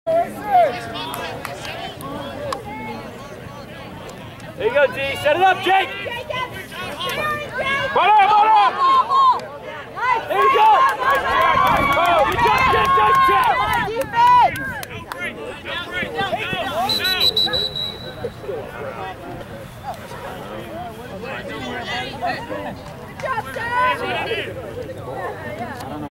There you go, D. Set it up, Jake. There you go. Good job, Jake. Nice check. Good job, Sam!